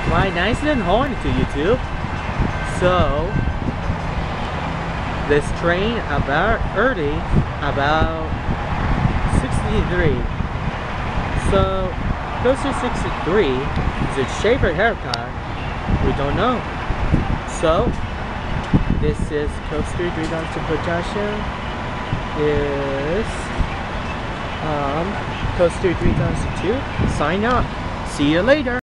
Right, nice and horny to YouTube. So this train about early, about 63. So close to 63. Is it shape or haircut? We don't know. So this is Coaster 3000 projection. Is Coaster 3002. Sign up. See you later.